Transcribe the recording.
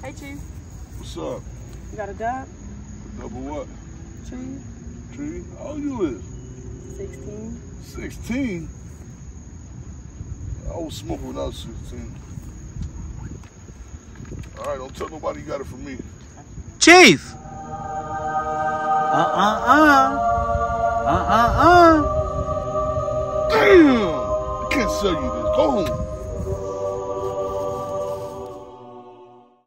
Hey, Chee. What's up? You got a dub? Double what? Chee. Tree? How old you is? 16. 16? I was smoking when I was 16. All right, don't tell nobody you got it from me. Chief! Damn! I can't sell you this. Go home.